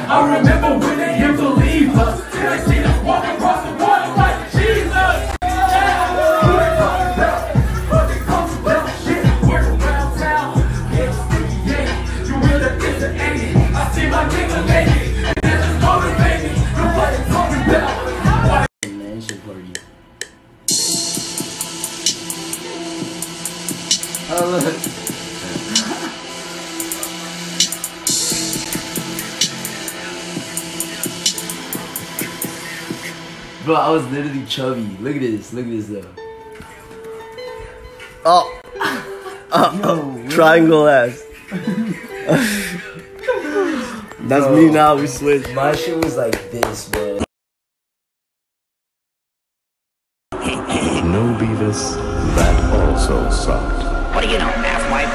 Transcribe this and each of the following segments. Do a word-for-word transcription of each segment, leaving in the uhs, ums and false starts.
I remember when they used to leave us. Till I see us walk across the water like Jesus. Yeah. Who they talking about? What they talking about? Shit, work around town. Get sticky, yeah. You really get the eighty. I see my nigga lady. And that just motivate me. You what they talking about? Mansion party. Oh look. Bro, I was literally chubby. Look at this. Look at this though. Oh. Uh, Yo, triangle ass. That's bro, me now. We switched. My shit was like this, bro. No Beavis, that also sucked. What do you know, asswipe?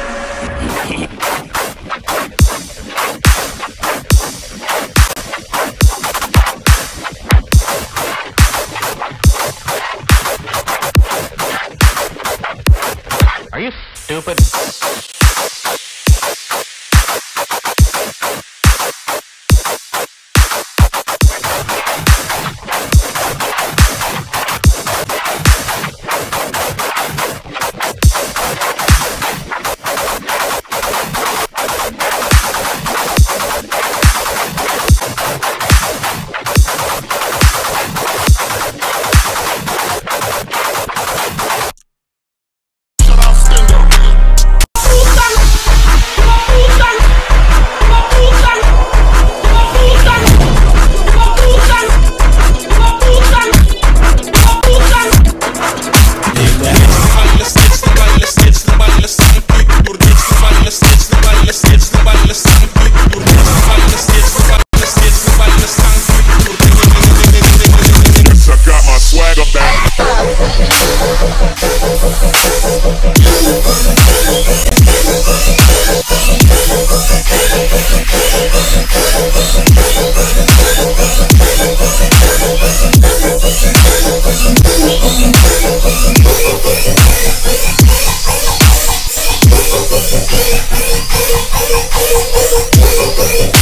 Are you stupid? We'll be right back.